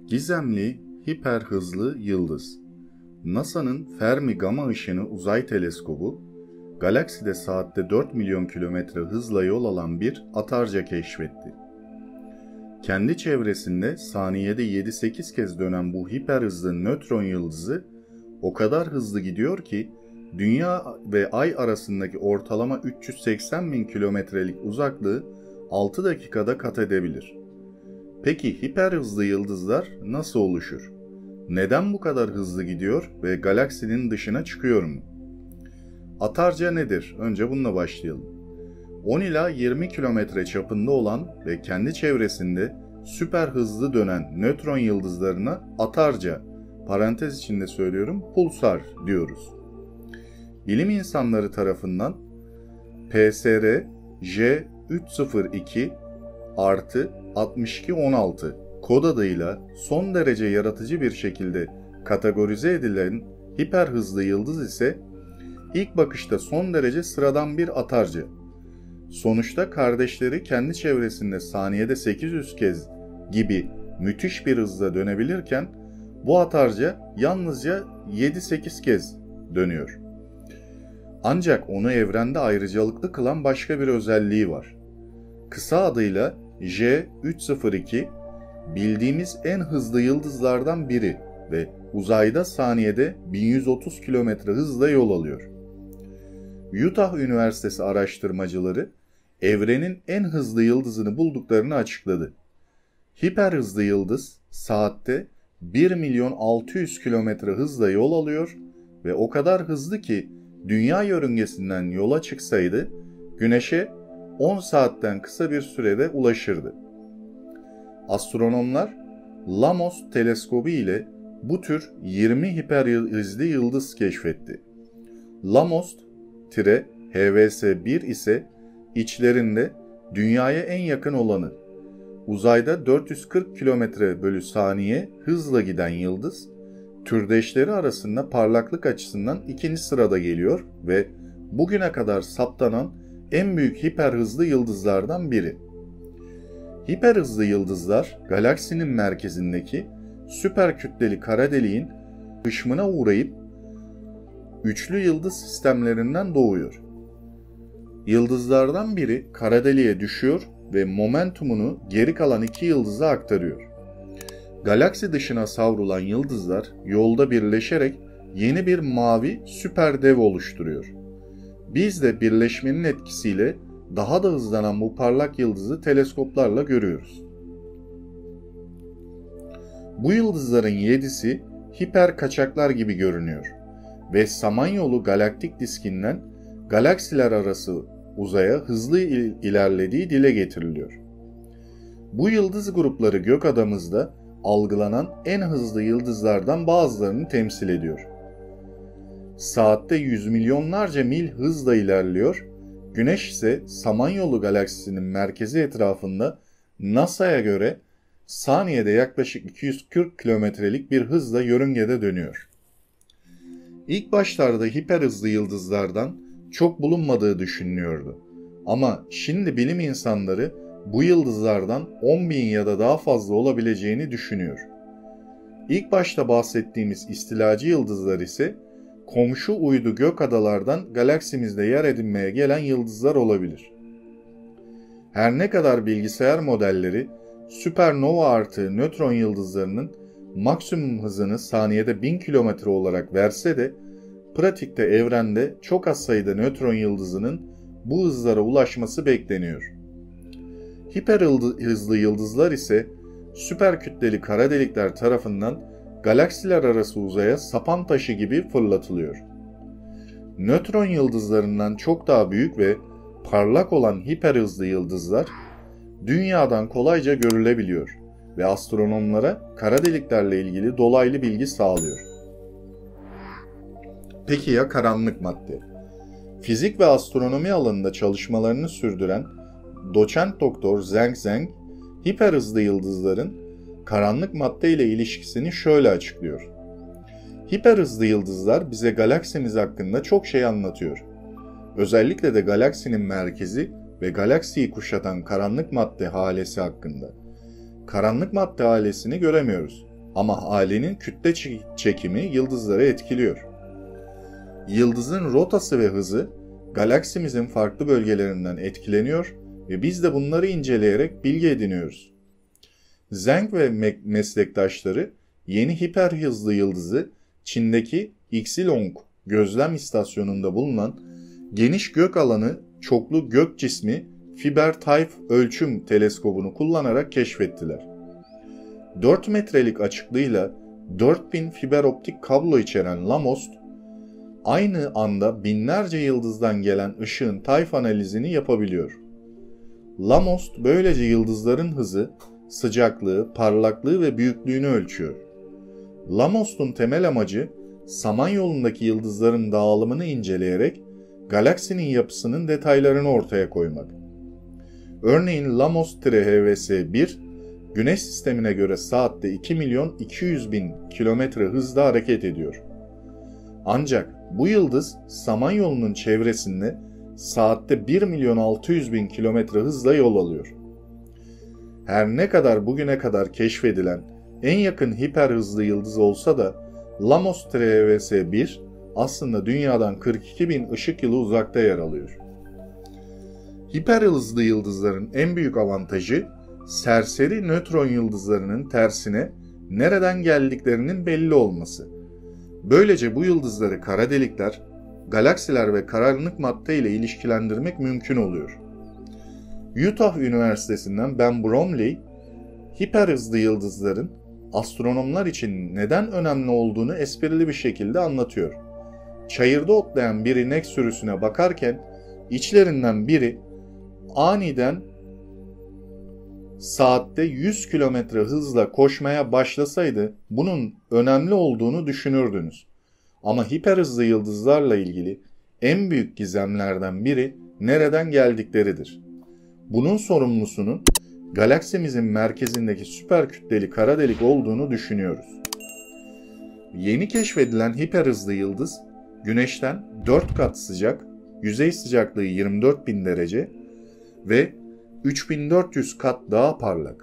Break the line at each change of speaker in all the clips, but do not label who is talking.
Gizemli, hiper hızlı yıldız. NASA'nın Fermi Gama Işını Uzay Teleskobu, galakside saatte 4 milyon kilometre hızla yol alan bir atarca keşfetti. Kendi çevresinde saniyede 7-8 kez dönen bu hiper hızlı nötron yıldızı o kadar hızlı gidiyor ki Dünya ve Ay arasındaki ortalama 380 bin kilometrelik uzaklığı 6 dakikada kat edebilir. Peki hiper hızlı yıldızlar nasıl oluşur? Neden bu kadar hızlı gidiyor ve galaksinin dışına çıkıyor mu? Atarca nedir? Önce bununla başlayalım. 10 ila 20 kilometre çapında olan ve kendi çevresinde süper hızlı dönen nötron yıldızlarına atarca, parantez içinde söylüyorum, pulsar diyoruz. Bilim insanları tarafından PSR J302 artı 6216 kod adıyla son derece yaratıcı bir şekilde kategorize edilen hiper hızlı yıldız ise ilk bakışta son derece sıradan bir atarca. Sonuçta kardeşleri kendi çevresinde saniyede 800 kez gibi müthiş bir hızla dönebilirken bu atarca yalnızca 7-8 kez dönüyor. Ancak onu evrende ayrıcalıklı kılan başka bir özelliği var. Kısa adıyla J302 bildiğimiz en hızlı yıldızlardan biri ve uzayda saniyede 1130 kilometre hızla yol alıyor. Utah Üniversitesi araştırmacıları evrenin en hızlı yıldızını bulduklarını açıkladı. Hiper hızlı yıldız saatte 1.600.000 kilometre hızla yol alıyor ve o kadar hızlı ki Dünya yörüngesinden yola çıksaydı Güneş'e 10 saatten kısa bir sürede ulaşırdı. Astronomlar Lamos teleskobu ile bu tür 20 hiper hızlı yıldız keşfetti. Lamos-HVS1 ise içlerinde Dünya'ya en yakın olanı. Uzayda 440 km/saniye hızla giden yıldız, türdeşleri arasında parlaklık açısından ikinci sırada geliyor ve bugüne kadar saptanan en büyük hiper hızlı yıldızlardan biri. Hiper hızlı yıldızlar galaksinin merkezindeki süper kütleli kara deliğin hışmına uğrayıp üçlü yıldız sistemlerinden doğuyor. Yıldızlardan biri kara deliğe düşüyor ve momentumunu geri kalan iki yıldıza aktarıyor. Galaksi dışına savrulan yıldızlar yolda birleşerek yeni bir mavi süper dev oluşturuyor. Biz de birleşmenin etkisiyle daha da hızlanan bu parlak yıldızı teleskoplarla görüyoruz. Bu yıldızların 7'si hiper kaçaklar gibi görünüyor ve Samanyolu galaktik diskinden galaksiler arası uzaya hızlı ilerlediği dile getiriliyor. Bu yıldız grupları gökadamızda algılanan en hızlı yıldızlardan bazılarını temsil ediyor. Saatte yüz milyonlarca mil hızla ilerliyor, Güneş ise Samanyolu galaksisinin merkezi etrafında NASA'ya göre saniyede yaklaşık 240 kilometrelik bir hızla yörüngede dönüyor. İlk başlarda hiper hızlı yıldızlardan çok bulunmadığı düşünülüyordu. Ama şimdi bilim insanları bu yıldızlardan 10.000 ya da daha fazla olabileceğini düşünüyor. İlk başta bahsettiğimiz istilacı yıldızlar ise komşu uydu gökadalardan galaksimizde yer edinmeye gelen yıldızlar olabilir. Her ne kadar bilgisayar modelleri süpernova artı nötron yıldızlarının maksimum hızını saniyede 1000 kilometre olarak verse de pratikte evrende çok az sayıda nötron yıldızının bu hızlara ulaşması bekleniyor. Hiper hızlı yıldızlar ise süper kütleli kara delikler tarafından galaksiler arası uzaya sapan taşı gibi fırlatılıyor. Nötron yıldızlarından çok daha büyük ve parlak olan hiper hızlı yıldızlar Dünya'dan kolayca görülebiliyor ve astronomlara kara deliklerle ilgili dolaylı bilgi sağlıyor. Peki ya karanlık madde? Fizik ve astronomi alanında çalışmalarını sürdüren doçent doktor Zheng Zheng, hiper hızlı yıldızların karanlık madde ile ilişkisini şöyle açıklıyor. Hiper hızlı yıldızlar bize galaksimiz hakkında çok şey anlatıyor. Özellikle de galaksinin merkezi ve galaksiyi kuşatan karanlık madde halesi hakkında. Karanlık madde halesini göremiyoruz. Ama halenin kütle çekimi yıldızları etkiliyor. Yıldızın rotası ve hızı galaksimizin farklı bölgelerinden etkileniyor ve biz de bunları inceleyerek bilgi ediniyoruz. Zhang ve meslektaşları yeni hiperhızlı yıldızı Çin'deki Xilong gözlem istasyonunda bulunan geniş gök alanı çoklu gök cismi Fiber-Tayf ölçüm teleskobunu kullanarak keşfettiler. 4 metrelik açıklığıyla 4000 fiber optik kablo içeren LAMOST, aynı anda binlerce yıldızdan gelen ışığın tayf analizini yapabiliyor. LAMOST böylece yıldızların hızı, sıcaklığı, parlaklığı ve büyüklüğünü ölçüyor. LAMOST'un temel amacı, Samanyolu'ndaki yıldızların dağılımını inceleyerek galaksinin yapısının detaylarını ortaya koymak. Örneğin LAMOST-HVS-1, Güneş sistemine göre saatte 2.200.000 kilometre hızla hareket ediyor. Ancak bu yıldız Samanyolu'nun çevresinde saatte 1.600.000 kilometre hızla yol alıyor. Her ne kadar bugüne kadar keşfedilen en yakın hiperhızlı yıldız olsa da LAMOST-HVS-1 aslında Dünya'dan 42.000 ışık yılı uzakta yer alıyor. Hiperhızlı yıldızların en büyük avantajı, serseri nötron yıldızlarının tersine nereden geldiklerinin belli olması. Böylece bu yıldızları kara delikler, galaksiler ve karanlık madde ile ilişkilendirmek mümkün oluyor. Utah Üniversitesi'nden Ben Bromley, hiperhızlı yıldızların astronomlar için neden önemli olduğunu esprili bir şekilde anlatıyor. Çayırda otlayan bir inek sürüsüne bakarken içlerinden biri aniden saatte 100 kilometre hızla koşmaya başlasaydı bunun önemli olduğunu düşünürdünüz. Ama hiperhızlı yıldızlarla ilgili en büyük gizemlerden biri nereden geldikleridir. Bunun sorumlusunun galaksimizin merkezindeki süperkütleli kara delik olduğunu düşünüyoruz. Yeni keşfedilen hiperhızlı yıldız, Güneş'ten 4 kat sıcak, yüzey sıcaklığı 24.000 derece ve 3400 kat daha parlak.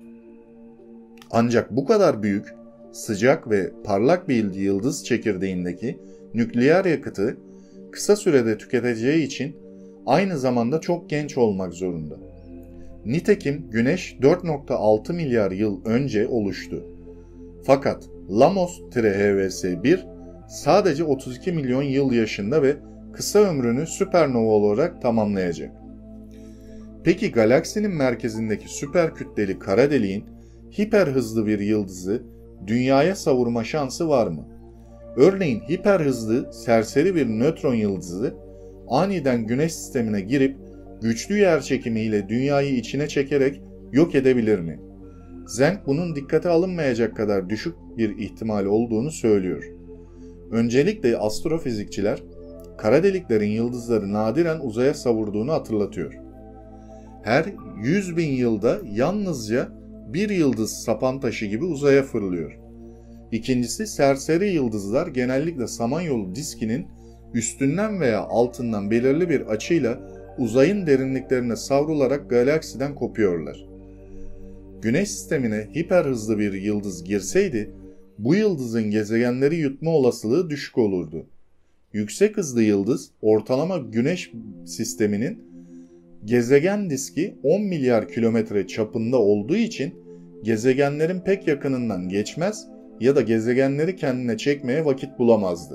Ancak bu kadar büyük, sıcak ve parlak bir yıldız çekirdeğindeki nükleer yakıtı kısa sürede tüketeceği için aynı zamanda çok genç olmak zorunda. Nitekim Güneş 4.6 milyar yıl önce oluştu. Fakat LAMOST-HVS-1 sadece 32 milyon yıl yaşında ve kısa ömrünü süpernova olarak tamamlayacak. Peki galaksinin merkezindeki süperkütleli kara deliğin hiperhızlı bir yıldızı Dünya'ya savurma şansı var mı? Örneğin hiperhızlı serseri bir nötron yıldızı aniden Güneş sistemine girip güçlü yerçekimiyle Dünya'yı içine çekerek yok edebilir mi? Zhang bunun dikkate alınmayacak kadar düşük bir ihtimal olduğunu söylüyor. Öncelikle astrofizikçiler kara deliklerin yıldızları nadiren uzaya savurduğunu hatırlatıyor. Her 100.000 yılda yalnızca bir yıldız sapan taşı gibi uzaya fırlıyor. İkincisi, serseri yıldızlar genellikle Samanyolu diskinin üstünden veya altından belirli bir açıyla uzayın derinliklerine savrularak galaksiden kopuyorlar. Güneş sistemine hiperhızlı bir yıldız girseydi, bu yıldızın gezegenleri yutma olasılığı düşük olurdu. Yüksek hızlı yıldız, ortalama Güneş sisteminin gezegen diski 10 milyar kilometre çapında olduğu için gezegenlerin pek yakınından geçmez ya da gezegenleri kendine çekmeye vakit bulamazdı.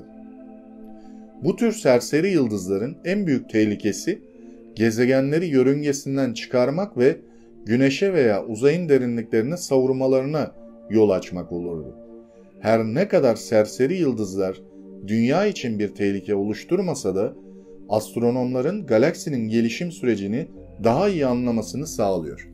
Bu tür serseri yıldızların en büyük tehlikesi gezegenleri yörüngesinden çıkarmak ve Güneş'e veya uzayın derinliklerine savurmalarına yol açmak olurdu. Her ne kadar serseri yıldızlar Dünya için bir tehlike oluşturmasa da astronomların galaksinin gelişim sürecini daha iyi anlamasını sağlıyor.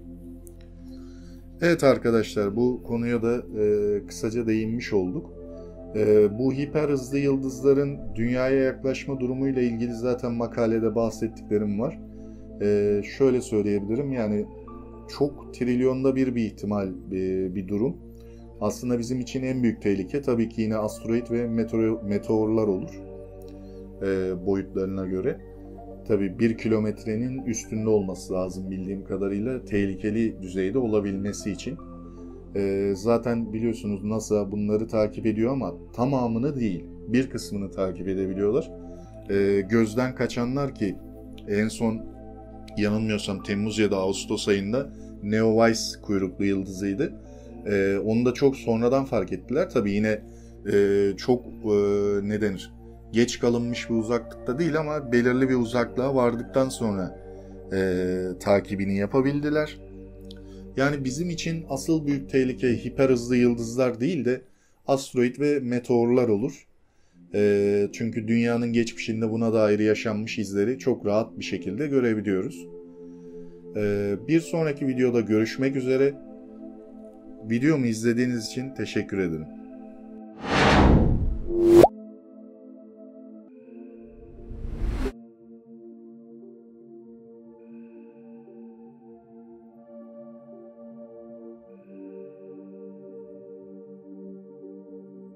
Evet arkadaşlar, bu konuya da kısaca değinmiş olduk. Bu hiperhızlı yıldızların Dünya'ya yaklaşma durumuyla ilgili zaten makalede bahsettiklerim var. Şöyle söyleyebilirim, yani çok trilyonda bir ihtimal bir durum. Aslında bizim için en büyük tehlike tabii ki yine asteroid ve meteorlar olur boyutlarına göre. Tabii 1 kilometrenin üstünde olması lazım bildiğim kadarıyla tehlikeli düzeyde olabilmesi için. Zaten biliyorsunuz NASA bunları takip ediyor ama tamamını değil, bir kısmını takip edebiliyorlar. Gözden kaçanlar ki en son yanılmıyorsam Temmuz ya da Ağustos ayında Neowise kuyruklu yıldızıydı. Onu da çok sonradan fark ettiler. Tabii yine çok ne denir? Geç kalınmış bir uzaklıkta değil ama belirli bir uzaklığa vardıktan sonra takibini yapabildiler. Yani bizim için asıl büyük tehlike hiper hızlı yıldızlar değil de asteroid ve meteorlar olur. Çünkü dünyanın geçmişinde buna dair yaşanmış izleri çok rahat bir şekilde görebiliyoruz. Bir sonraki videoda görüşmek üzere. Videomu izlediğiniz için teşekkür ederim.